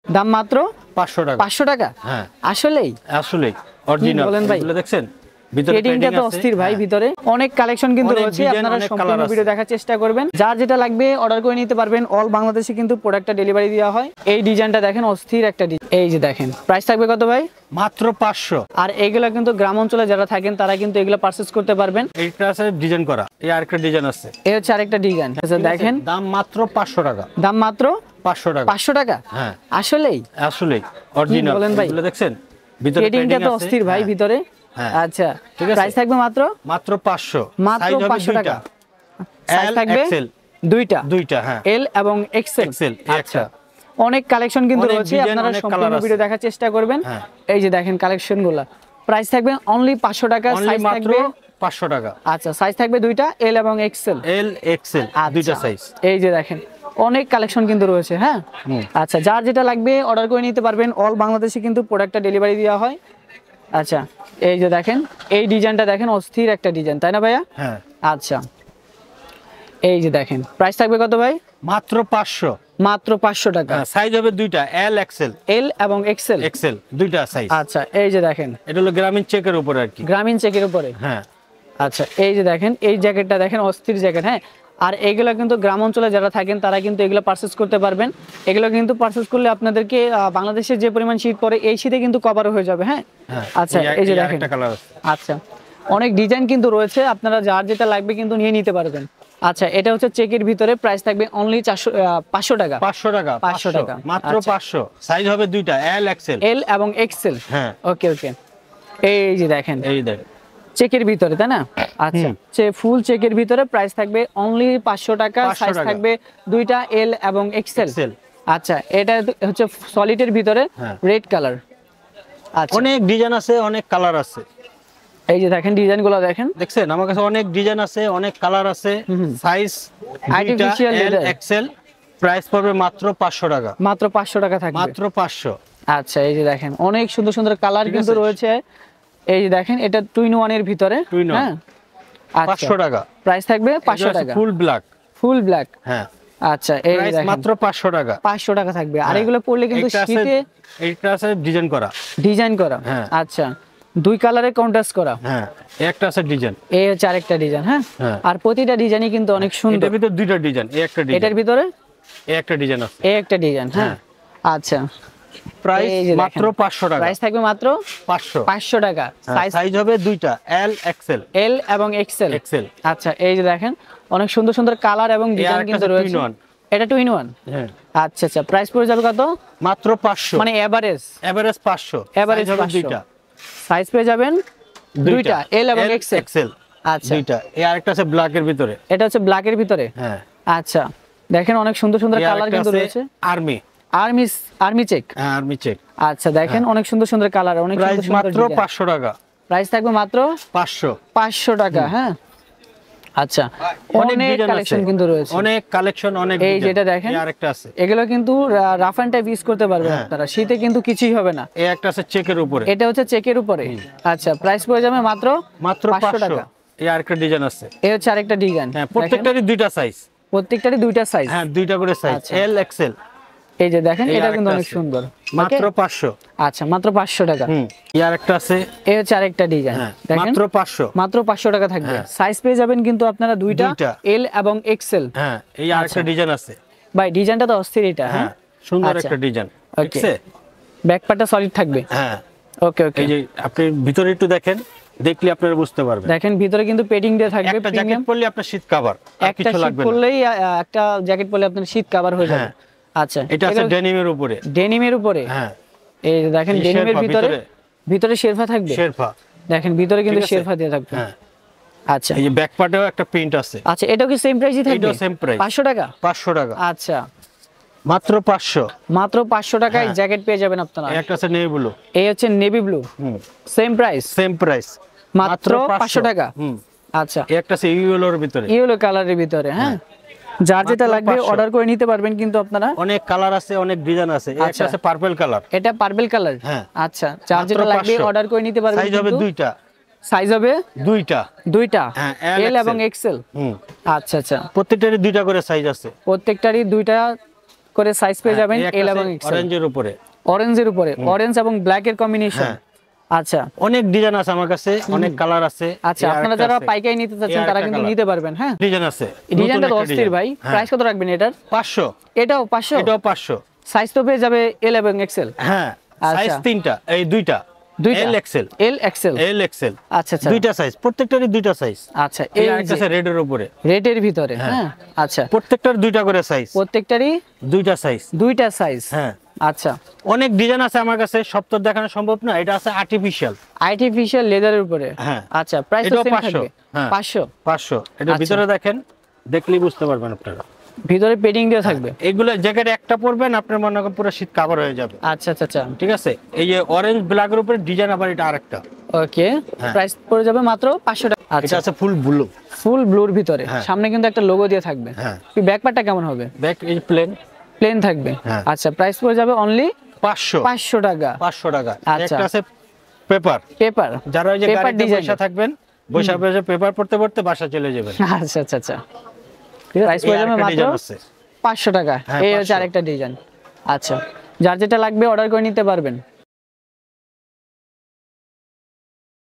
দাম মাত্র 500 টাকা। 500 টাকা? হ্যাঁ আসলেই আসলেই অরিজিনাল। বলেন ভাই, এগুলো দেখছেন পেডিংটা তো অস্থির ভাই। ভিতরে অনেক কালেকশন কিন্তু রয়েছে, আপনারা সম্পূর্ণ ভিডিও দেখার চেষ্টা করবেন। যার যেটা লাগবে অর্ডার করে নিতে পারবেন। অল বাংলাদেশে কিন্তু প্রোডাক্টটা ডেলিভারি দেওয়া হয়। এই ডিজাইনটা দেখেন, অস্থির একটা ডিজাইন। এই যে দেখেন, প্রাইস থাকবে কত ভাই? মাত্র 500। আর এগুলা কিন্তু গ্রাম অঞ্চলে যারা থাকেন তারা কিন্তু এগুলা পারচেজ করতে পারবেন। এইটা আছে ডিজাইন করা, এই আরেকটা ডিজাইন আছে, এই হচ্ছে আরেকটা ডিজাইন। আচ্ছা দেখেন, দাম মাত্র 500 টাকা। দাম মাত্র 500 টাকা। 500 টাকা? হ্যাঁ আসলেই আসলেই অরিজিনাল। বলেন ভাই, এগুলো দেখছেন ভিতরে পেডিংটা তো অস্থির ভাই ভিতরে। আচ্ছা প্রাইস থাকবে মাত্র 500। মাত্র 500 টাকা। সাইজ থাকবে দুইটা, হ্যাঁ, এল এবং এক্সেল। আচ্ছা অনেক কালেকশন কিন্তু রয়েছে, আপনারা সম্পূর্ণ ভিডিও দেখার চেষ্টা করবেন। এই যে দেখেন কালেকশনগুলো। প্রাইস থাকবে অনলি 500 টাকা। সাইজ থাকবে 500 টাকা। আচ্ছা সাইজ থাকবে দুইটা, এল এবং এক্সেল। দুইটা সাইজ। এই যে দেখেন অনেক কালেকশন কিন্তু রয়েছে। হ্যাঁ আচ্ছা, যার যেটা লাগবে অর্ডার করে নিতে পারবেন। অল বাংলাদেশে কিন্তু প্রোডাক্টটা ডেলিভারি দেওয়া হয়। আচ্ছা এই যে দেখেন, এই ডিজাইনটা দেখেন, অস্থির একটা ডিজাইন, তাই না ভাইয়া? হ্যাঁ আচ্ছা এই যে দেখেন, প্রাইস থাকবে কত ভাই? মাত্র 500। মাত্র 500 টাকা। সাইজ হবে দুইটা, এল এক্সেল। এল এবং এক্সেল দুইটা সাইজ। আচ্ছা এই যে দেখেন, এটা হলো গ্রামীণ চেকের উপরে আর কি, গ্রামীণ চেকের উপরে। হ্যাঁ আচ্ছা এই যে দেখেন, এই জ্যাকেটটা দেখেন, অস্থির জ্যাকেট। হ্যাঁ আর এগুলো কিন্তু গ্রাম অঞ্চলে যারা থাকেন তারা কিন্তু এগুলো পারচেজ করতে পারবেন। এগুলো কিন্তু পারচেজ করলে আপনাদেরকে বাংলাদেশের যে পরিমাণ শীত পড়ে এই শীতে কিন্তু কভার হয়ে যাবে। হ্যাঁ আচ্ছা এই যে দেখেন, আচ্ছা অনেক ডিজাইন কিন্তু রয়েছে, আপনারা যার যেটা লাগবে কিন্তু নিয়ে নিতে পারবেন। আচ্ছা এটা হচ্ছে চেকের ভিতরে, প্রাইস থাকবে অনলি 500 টাকা। 500 টাকা মাত্র 500। সাইজ হবে দুইটা, এল এবং এক্সেল। হ্যাঁ ওকে এই যে দেখেন, এই দেখেন চেকের ভিতরে, তাই না? আচ্ছা ফুল চেকের ভিতরে, প্রাইস থাকবে অনলি 500 টাকা। সাইজ থাকবে দুইটা, এল এবং এক্সেল। আচ্ছা এটা হচ্ছে সলিডের ভিতরে, রেড কালার। আচ্ছা অনেক ডিজাইন আছে, অনেক কালার আছে। এই যে দেখেন ডিজাইনগুলো দেখছেন, আমার কাছে অনেক ডিজাইন আছে, অনেক কালার আছে। Size artificial leather, XL. Price পড়বে মাত্র 500 টাকা। মাত্র 500 টাকা থাকবে, মাত্র 500। আচ্ছা এই যে দেখেন, অনেক সুন্দর সুন্দর কালার কিন্তু রয়েছে। এই যে দেখেন, এটা 2 in 1 এর ভিতরে। হ্যাঁ 500 টাকা। প্রাইস থাকবে 500 টাকা। Full black. হ্যাঁ আচ্ছা এই যে দেখেন, মাত্র 500 টাকা। 500 টাকা থাকবে। আর এগুলো পরলে কিন্তু শীতে, এইটা আছে ডিজাইন করা। হ্যাঁ আচ্ছা দুই কালারে কন্ট্রাস্ট করা। হ্যাঁ একটা আছে ডিজাইন, এই হচ্ছে আরেকটা ডিজাইন। হ্যাঁ আর প্রতিটা ডিজাইনই কিন্তু অনেক সুন্দর। এটার ভিতরে দুইটা ডিজাইন, এই একটা ডিজাইন, এটার ভিতরে এই একটা ডিজাইন আছে, এই একটা ডিজাইন। হ্যাঁ আচ্ছা প্রাইস মাত্র 500 টাকা। প্রাইস থাকবে মাত্র 500 টাকা। সাইজ হবে দুইটা, এল এবং এক্সেল। আচ্ছা এই যে দেখেন, অনেক সুন্দর সুন্দর কালার এবং ডিজাইন কিন্তু রয়েছে। এটা 2 in 1। হ্যাঁ আচ্ছা প্রাইস পড়ে যাবে কত? মাত্র 500, মানে এভারেজ 500। এভারেজ হবে দুইটা। সাইজ পেয়ে যাবেন দুইটা, এল এবং এক্সেল। আচ্ছা দুইটা। এই আরেকটা আছে ব্ল্যাক এর ভিতরে, এটা হচ্ছে ব্ল্যাক এর ভিতরে। হ্যাঁ আচ্ছা দেখেন, অনেক সুন্দর সুন্দর কালার কিন্তু রয়েছে। Army check. হ্যাঁ আর্মি চেক। আচ্ছা দেখেন, অনেক সুন্দর সুন্দর কালার, অনেক সুন্দর সুন্দর। মাত্র 500 টাকা। প্রাইস থাকবে মাত্র 500 টাকা। হ্যাঁ আচ্ছা অনেক কালেকশন কিন্তু রয়েছে, অনেক কালেকশন, অনেক। এই যেটা দেখেন, আরেকটা আছে, এগুলো কিন্তু রাফ এন্ড টাইপ ইউজ করতে পারবেন আপনারা, শীতে কিন্তু কিছুই হবে না। এই একটা আছে চেকের উপরে, এটা হচ্ছে চেকের উপরে। আচ্ছা প্রাইস পড়ে যাবে মাত্র 500 টাকা। এই আরেকটা ডিজাইন আছে, এই হচ্ছে আরেকটা ডিজাইন। হ্যাঁ প্রত্যেকটারই দুইটা সাইজ, হ্যাঁ দুইটা করে সাইজ, এল এক্সেল। এই যে দেখেন, এটা কিন্তু অনেক সুন্দর, মাত্র 500। আচ্ছা মাত্র 500 টাকা। এই আরেকটা আছে, এই হচ্ছে আরেকটা ডিজাইন, দেখেন মাত্র 500 টাকা থাকবে। সাইজ পেয়ে যাবেন কিন্তু আপনারা দুইটা, এল এবং এক্সেল। হ্যাঁ এই আরেকটা ডিজাইন আছে ভাই, ডিজাইনটা তো অস্থির। এটা হ্যাঁ সুন্দর একটা ডিজাইন। ওকে, ব্যাক পার্টটা সলিড থাকবে। হ্যাঁ ওকে এই যে আপনি ভিতরে একটু দেখেন, দেখলে আপনারা বুঝতে পারবেন। দেখেন ভিতরে কিন্তু পেডিং দিয়ে থাকবে। একটা জ্যাকেট পরলে আপনার শীত কভার, আর কিছু লাগবে না। পরলেই একটা জ্যাকেট পরলে আপনার শীত কভার হয়ে যাবে। আচ্ছা এটা আছে ডেনিমের উপরে। হ্যাঁ এই যে দেখেন, ডেনিমের ভিতরে শেরফা থাকবে। দেখেন ভিতরে কিন্তু শেরফা দিয়ে থাকবে। হ্যাঁ আচ্ছা এই যে ব্যাক পার্টেও একটা প্রিন্ট আছে। আচ্ছা এটাও কি সেম প্রাইসই থাকবে? এটাও সেম প্রাইস, 500 টাকা। 500 টাকা। আচ্ছা মাত্র 500। মাত্র 500 টাকায় জ্যাকেট পেয়ে যাবেন আপনারা। একটা আছে নেভি ব্লু, এই হচ্ছে নেভি ব্লু। সেম প্রাইস, মাত্র 500 টাকা। আচ্ছা একটা আছে ইয়েলোর ভিতরে, ইয়েলো কালারের ভিতরে। হ্যাঁ যার যেটা লাগবে অর্ডার করে নিতে পারবেন কিন্তু আপনারা। অনেক কালার আছে, অনেক ডিজাইন আছে। একটা আছে পার্পল কালার, এটা পার্পল কালার। হ্যাঁ আচ্ছা যার যেটা লাগবে অর্ডার করে নিতে পারবেন। সাইজ হবে দুইটা, হ্যাঁ এল এবং এক্সেল। আচ্ছা প্রত্যেকটারই দুইটা করে সাইজ পেয়ে যাবেন এল এবং এক্সেল। অরেঞ্জের উপরে, অরেঞ্জের উপরে, অরেঞ্জ এবং ব্ল্যাক এর কম্বিনেশন। আচ্ছা, অনেক ডিজাইন আছে আমার কাছে, অনেক কালার আছে। আচ্ছা, আপনারা যারা পাইকারি নিতে চাচ্ছেন তারা কিন্তু নিতে পারবেন। হ্যাঁ, ডিজাইন আছে, ডিজাইনটা তো অস্থির ভাই। প্রাইস কত রাখবেন এটার? 500। এটাও 500? এটাও 500। সাইজ তো পেয়ে যাবে এল এবং এক্সেল। হ্যাঁ, সাইজ তিনটা, এই দুইটা L XL, L XL, L XL. আচ্ছা আচ্ছা, দুইটা সাইজ, প্রত্যেকটারই দুইটা সাইজ। আচ্ছা, এই একটা রেডের উপরে, রেডের ভিতরে। হ্যাঁ, আচ্ছা, প্রত্যেকটার দুইটা করে সাইজ, প্রত্যেকটারই দুইটা সাইজ, দুইটা সাইজ। হ্যাঁ, আচ্ছা, অনেক ডিজাইন আছে আমার কাছে, সব তো দেখানো সম্ভব না। এটা আছে আর্টিফিশিয়াল লেদারের উপরে। হ্যাঁ, আচ্ছা, প্রাইস তো সেম থাকবে। 500। 500। এটা ভিতরে দেখেন, দেখলেই বুঝতে পারবেন আপনারা, ভিতরে পেডিং দেওয়া থাকবে। এগুলো জ্যাকেট একটা পরবেন আপনার মনে করেন পুরো শীত কভার হয়ে যাবে। আচ্ছা আচ্ছা আচ্ছা, ঠিক আছে। এই যে অরেঞ্জ ব্ল্যাক এর উপরে ডিজাইন, আবার এটা আরেকটা। ওকে, প্রাইস পড়ে যাবে মাত্র 500 টাকা। এটা আচ্ছা, আছে ফুল ব্লু, ফুল ব্লুর ভিতরে, সামনে কিন্তু একটা লোগো দিয়ে থাকবে। এই ব্যাক পার্টটা কেমন হবে? ব্যাক এই প্লেন, প্লেন থাকবে। আচ্ছা, প্রাইস পড়ে যাবে অনলি 500 টাকা। 500 টাকা। আচ্ছা, একটা আছে পেপার, পেপার, যারা ওই যে গাড়িতে বসে থাকবেন, বসে বসে পেপার পড়তে পড়তে বাসা চলে যাবেন। আচ্ছা আচ্ছা আচ্ছা, প্রাইস পড়ে যাবে মাত্র 500 টাকা। এই হচ্ছে আরেকটা ডিজাইন। আচ্ছা, যার যেটা লাগবে অর্ডার করে নিতে পারবেন।